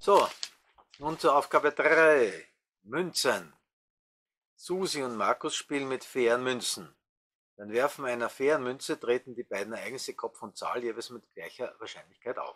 So, nun zur Aufgabe 3. Münzen. Susi und Markus spielen mit fairen Münzen. Beim Werfen einer fairen Münze treten die beiden Ereignisse Kopf und Zahl jeweils mit gleicher Wahrscheinlichkeit auf.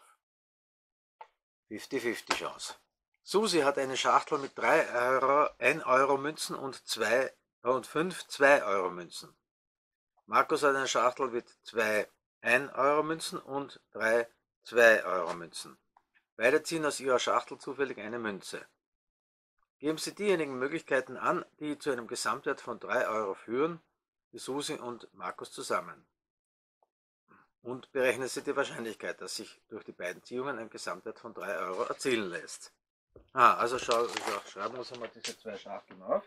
50-50 Chance. Susi hat eine Schachtel mit 3 Euro, 1 Euro Münzen und 5 2 Euro Münzen. Markus hat eine Schachtel mit 2 1 Euro Münzen und 3 2 Euro Münzen. Beide ziehen aus ihrer Schachtel zufällig eine Münze. Geben Sie diejenigen Möglichkeiten an, die zu einem Gesamtwert von 3 Euro führen, wie Susi und Markus zusammen. Und berechnen Sie die Wahrscheinlichkeit, dass sich durch die beiden Ziehungen ein Gesamtwert von 3 Euro erzielen lässt. Also schreiben wir uns einmal diese zwei Schachteln auf.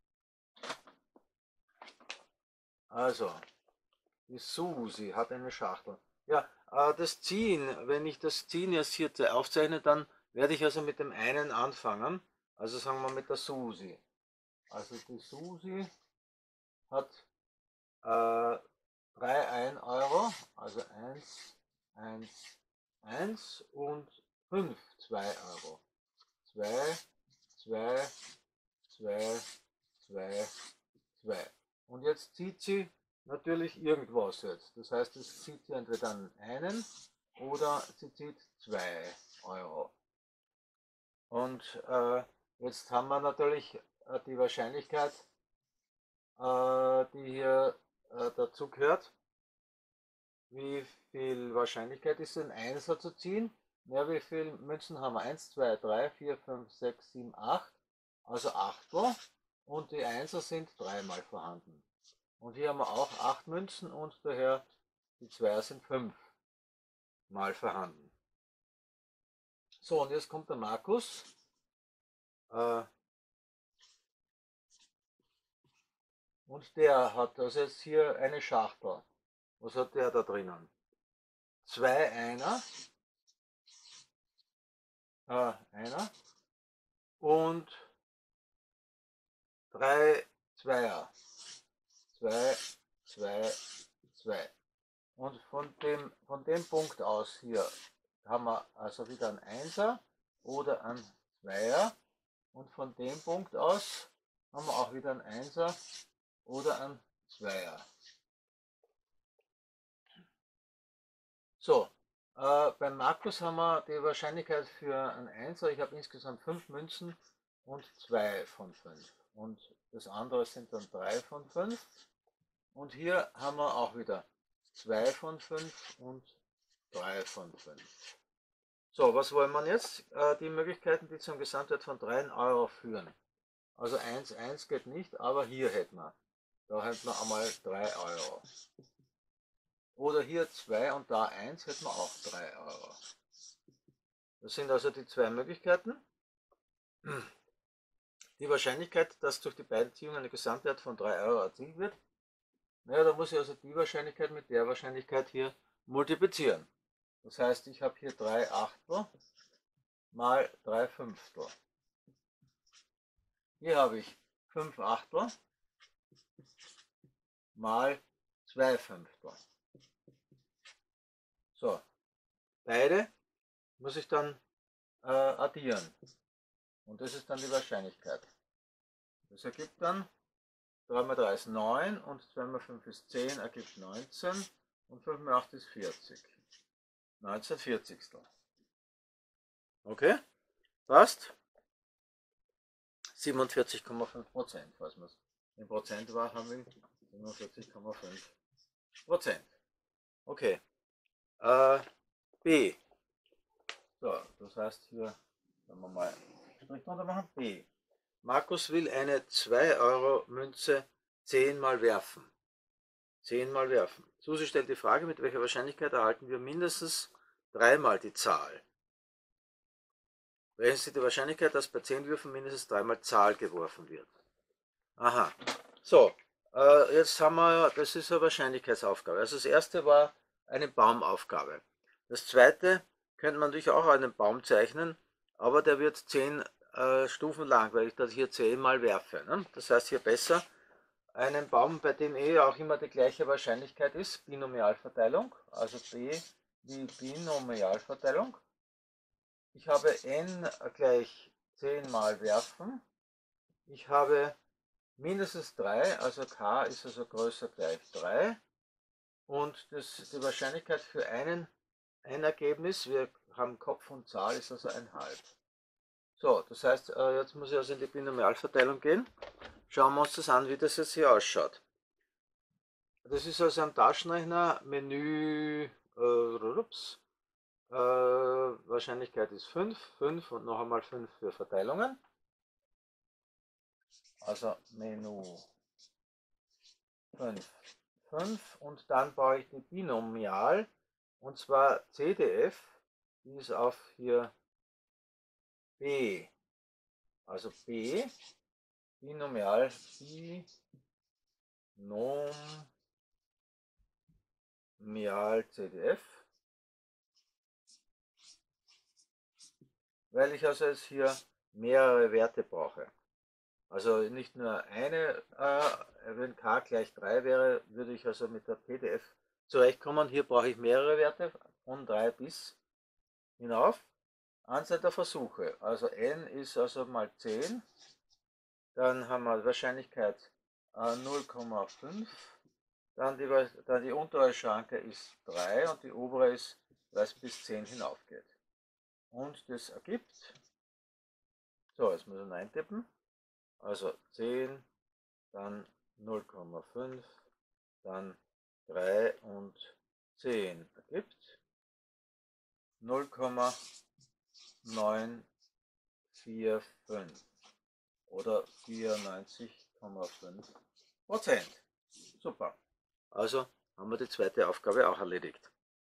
Also, die Susi hat eine Schachtel. Ja, das Ziehen, wenn ich das Ziehen jetzt hier aufzeichne, dann werde ich also mit dem einen anfangen. Also sagen wir mit der Susi. Also die Susi hat 3 1 Euro, also 1, 1, 1 und 5 2 Euro. 2, 2, 2, 2, 2. Und jetzt zieht sie natürlich irgendwas jetzt. Das heißt, es zieht sie entweder einen oder sie zieht 2 Euro. Und jetzt haben wir natürlich die Wahrscheinlichkeit, die hier dazu gehört. Wie viel Wahrscheinlichkeit ist ein Einser zu ziehen? Ja, wie viele Münzen haben wir? 1, 2, 3, 4, 5, 6, 7, 8. Also 8. Und die Einser sind dreimal vorhanden. Und hier haben wir auch 8 Münzen und daher die Zweier sind 5 mal vorhanden. So, und jetzt kommt der Markus. Und der hat also jetzt hier eine Schachtel. Was hat der da drinnen? 2 Einer. Einer. Und 3 Zweier. 2, 2, 2. Und von dem Punkt aus hier haben wir also wieder ein Einser oder ein Zweier. Und von dem Punkt aus haben wir auch wieder ein Einser oder ein Zweier. So, beim Markus haben wir die Wahrscheinlichkeit für ein Einser. Ich habe insgesamt 5 Münzen und 2 von 5. Und das andere sind dann 3 von 5. Und hier haben wir auch wieder 2 von 5 und 3 von 5. So, was wollen wir jetzt? Die Möglichkeiten, die zum Gesamtwert von 3 Euro führen. Also 1, 1 geht nicht, aber hier hätten wir. Da hätten wir einmal 3 Euro. Oder hier 2 und da 1 hätten wir auch 3 Euro. Das sind also die zwei Möglichkeiten. Die Wahrscheinlichkeit, dass durch die beiden Ziehungen ein Gesamtwert von 3 Euro erzielt wird. Naja, da muss ich also die Wahrscheinlichkeit mit der Wahrscheinlichkeit hier multiplizieren. Das heißt, ich habe hier 3 Achtel mal 3 Fünftel. Hier habe ich 5 Achtel mal 2 Fünftel. So, beide muss ich dann addieren. Und das ist dann die Wahrscheinlichkeit. Das ergibt dann 3 mal 3 ist 9 und 2 mal 5 ist 10, ergibt 19 und 5 mal 8 ist 40. 19 Vierzigstel. Okay, passt. 47,5%, falls man es in Prozent war, haben wir 47,5%. Okay, B. So, das heißt hier, wenn wir mal Strich drunter machen, B. Markus will eine 2 Euro Münze 10 mal werfen. 10 mal werfen. Susi stellt die Frage, mit welcher Wahrscheinlichkeit erhalten wir mindestens 3 mal die Zahl. Berechnen Sie die Wahrscheinlichkeit, dass bei 10 Würfen mindestens 3 mal Zahl geworfen wird. Aha. So, jetzt haben wir, das ist eine Wahrscheinlichkeitsaufgabe. Also das erste war eine Baumaufgabe. Das zweite könnte man natürlich auch einen Baum zeichnen, aber der wird 10 Stufen lang, weil ich das hier 10 mal werfe. Ne? Das heißt hier besser einen Baum, bei dem auch immer die gleiche Wahrscheinlichkeit ist, Binomialverteilung, also B wie Binomialverteilung. ich habe n gleich 10 mal werfen. Ich habe mindestens 3, also k ist also größer gleich 3. Und die Wahrscheinlichkeit für ein Ergebnis, wir haben Kopf und Zahl, ist also 1,5. So, das heißt, jetzt muss ich also in die Binomialverteilung gehen. Schauen wir uns das an, wie das jetzt hier ausschaut. Das ist also am Taschenrechner Menü, Wahrscheinlichkeit ist 5, 5 und noch einmal 5 für Verteilungen. Also Menü 5, 5 und dann brauche ich die Binomial und zwar CDF, die ist auf hier B, also B, Binomial, Binomial CDF, weil ich also jetzt hier mehrere Werte brauche. Also nicht nur eine, wenn k gleich 3 wäre, würde ich also mit der PDF zurechtkommen. Hier brauche ich mehrere Werte, von 3 bis hinauf. Anzahl der Versuche, also n ist also mal 10. Dann haben wir Wahrscheinlichkeit 0,5. Dann die untere Schranke ist 3 und die obere ist, weil es bis 10 hinaufgeht. Und das ergibt, so, jetzt muss ich eintippen, also 10, dann 0,5, dann 3 und 10 ergibt 0,945 oder 94,5%. Super. Also haben wir die zweite Aufgabe auch erledigt.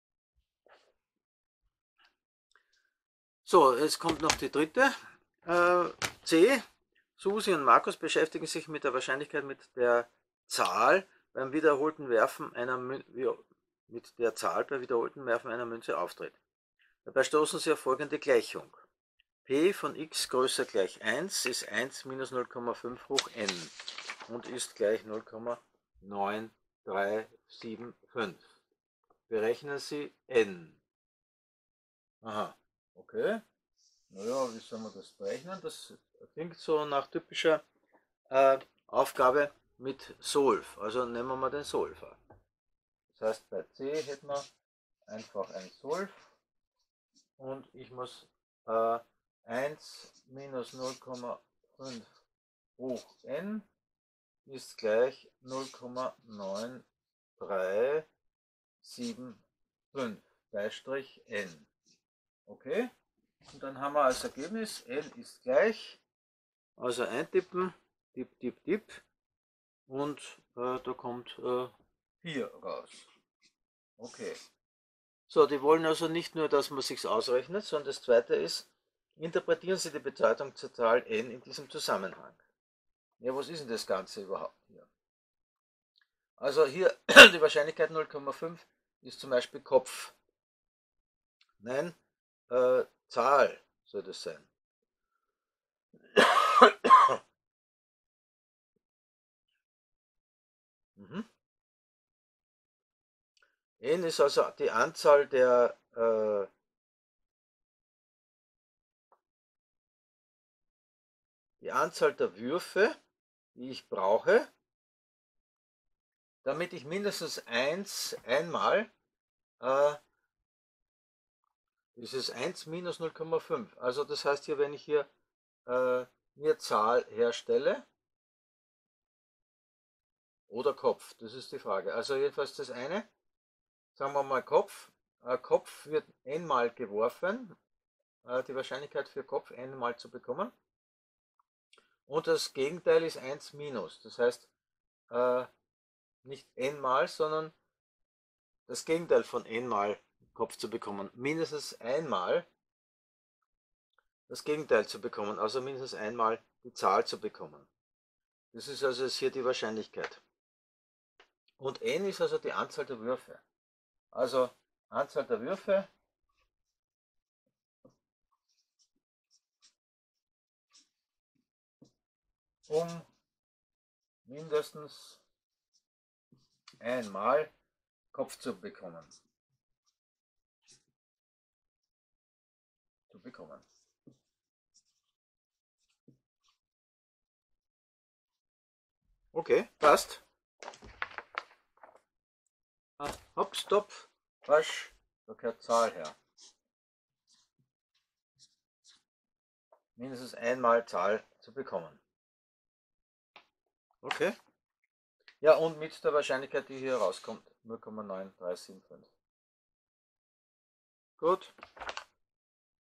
So, jetzt kommt noch die dritte. C. Susi und Markus beschäftigen sich mit der Wahrscheinlichkeit mit der Zahl beim wiederholten Werfen einer Münze auftritt. Dabei stoßen sie auf folgende Gleichung. P von x größer gleich 1 ist 1 minus 0,5 hoch n und ist gleich 0,9375. Berechnen Sie n. Aha, okay. Naja, wie soll man das berechnen? Das klingt so nach typischer Aufgabe mit Solv. Also nehmen wir mal den Solver. Das heißt, bei C hätten wir einfach ein Solv und ich muss 1 minus 0,5 hoch n ist gleich 0,9375 Beistrich n. Okay? Und dann haben wir als Ergebnis n ist gleich, also eintippen, tipp, tipp, tipp, und da kommt 4 raus. Okay. So, die wollen also nicht nur, dass man sich ausrechnet, sondern das zweite ist, interpretieren Sie die Bedeutung zur Zahl n in diesem Zusammenhang. Ja, was ist denn das Ganze überhaupt hier? Also hier die Wahrscheinlichkeit 0,5 ist zum Beispiel Kopf. Nein, Zahl soll das sein. Mhm. N ist also die Anzahl der Würfe, die ich brauche, damit ich mindestens einmal dieses 1 minus 0,5. Also das heißt hier, wenn ich hier mir Zahl herstelle oder Kopf, das ist die Frage. Also jedenfalls das eine, sagen wir mal Kopf. Kopf wird n-mal geworfen, die Wahrscheinlichkeit für Kopf n-mal zu bekommen. Und das Gegenteil ist 1 minus. Das heißt, nicht n-mal, sondern das Gegenteil von n-mal Kopf zu bekommen. Mindestens einmal das Gegenteil zu bekommen, also mindestens einmal die Zahl zu bekommen. Das ist also jetzt hier die Wahrscheinlichkeit. Und n ist also die Anzahl der Würfe. Also Anzahl der Würfe um mindestens einmal Kopf zu bekommen. zu bekommen. Okay, passt. Hopp, stopp, wasch, da gehört Zahl her. Mindestens einmal Zahl zu bekommen. Okay. Ja, und mit der Wahrscheinlichkeit, die hier rauskommt, 0,9375. Gut.